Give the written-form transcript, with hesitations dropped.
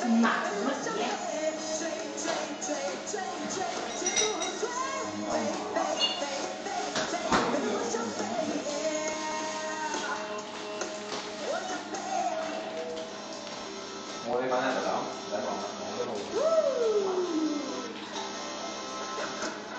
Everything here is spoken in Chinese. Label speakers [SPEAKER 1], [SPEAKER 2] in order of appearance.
[SPEAKER 1] 马什么节？
[SPEAKER 2] 我哋班人就咁，唔使講啦，我都冇。